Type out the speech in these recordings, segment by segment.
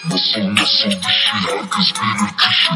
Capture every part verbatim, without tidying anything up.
Nasıl nasıl bir şey herkes bilir kişi.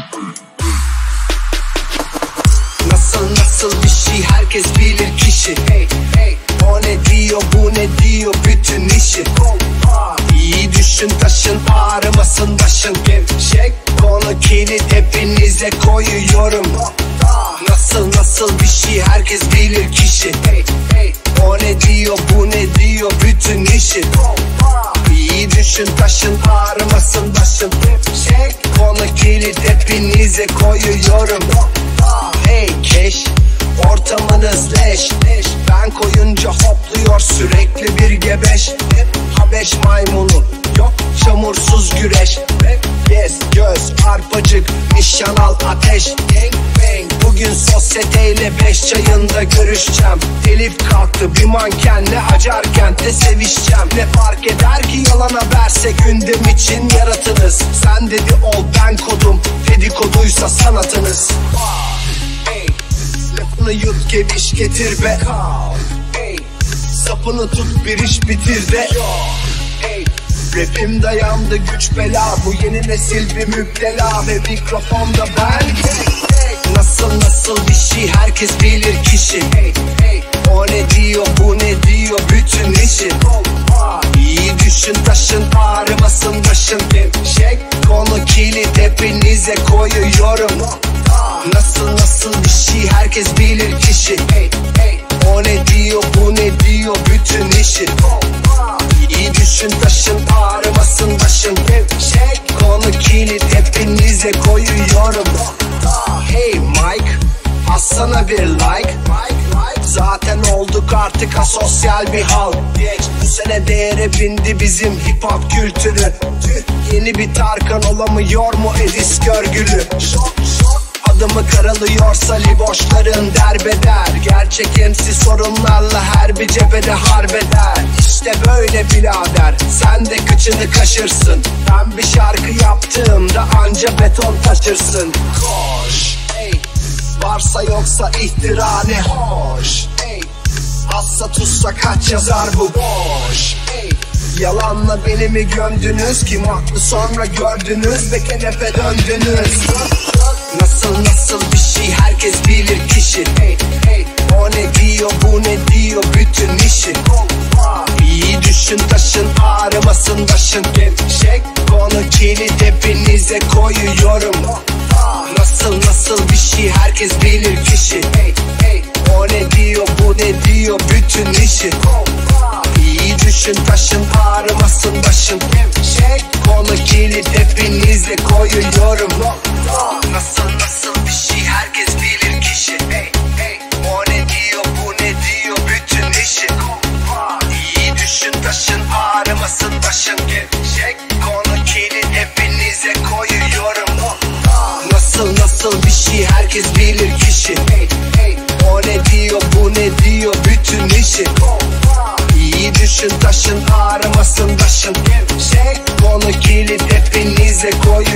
Nasıl nasıl bir şey herkes bilir kişi. Hey, hey. O ne diyor bu ne diyor bütün işi. İyi düşün taşın ağrımasın başın. Gevşek konu kilit hepinize koyuyorum. Nasıl nasıl bir şey herkes bilir kişi. Hey, hey. O ne diyor bu ne diyor bütün işi. İyi düşün taşın ağrımasın başın. Gevşek konu kilit hepinize koyuyorum. Hey keş, ortamınız leş. Ben koyunca hopluyor sürekli bir gebeş. Habeş maymunu yok çamursuz güreş. Yes göz arpacık nişan al ateş. Bugün sosyeteyle beş çayında görüşeceğim. Telif kalktı bir mankenle acarken de sevişeceğim. Ne fark eder ki yalan haberse gündem için yaratınız. Sen dedi ol ben kodum, dedikoduysa sanatınız. Lafını yut geviş getir be. Hey. Sapını tut bir iş bitir de. Hey. Rapim dayandı güç bela. Bu yeni nesil bir müptela. Ve mikrofonda ben. Hey. Nasıl nasıl bir şey herkes bilir kişi. Hey. Hey. O ne diyor bu ne diyor bütün işi. İyi düşün taşın ağrımasın başın. Gevşek konu kilit hepinize koyuyorum. Nasıl nasıl bir şey herkes bilir kişi. Hey, hey. O ne diyor bu ne diyor bütün işi. İyi düşün taşın ağrımasın başın. Gevşek konu kilit hepinize koyuyorum. Hey Mike atsana bir like. Zaten olduk artık asosyal bir hal. Bu sene değere bindi bizim hip hop kültürü. Yeni bir Tarkan olamıyor mu Edis Görgülü. Adımı karalıyorsa liboşların derbeder. Gerçek M C sorunlarla her bir cephede harbeder. İşte böyle birader sen de kıçını kaşırsın. Ben bir şarkı yaptığımda anca beton taşırsın. Koş hey. Varsa yoksa ihtira ne hoş hey. Azsa tutsa kaç yazar bu boş hey. Yalanla beni mi gömdünüz? Kim haklı sonra gördünüz ve kenefe döndünüz. Nasıl nasıl bir şey herkes bilir kişi. Hey, hey. O ne diyor bu ne diyor bütün işi. İyi düşün taşın ağrımasın başın. Gevşek konu kilit hepinize koyuyorum. Nasıl nasıl bir şey herkes bilir kişi. Hey, hey. O ne diyor bu ne diyor bütün işi. İyi düşün taşın ağrımasın başın. Gevşek konu kilit hepinize koyuyorum. Nasıl nasıl bir şey herkes bilir kişi. Hey, hey. O ne diyor bu ne diyor bütün işi. İyi düşün taşın ağrımasın başın. Gevşek konu kilit hepinize koyuyorum. Nasıl nasıl bir şey herkes bilir kişi. Hey, hey. O ne diyor bu ne diyor bütün işi. İyi düşün taşın ağrımasın başın. Gevşek konu kilit hepinize koyuyorum.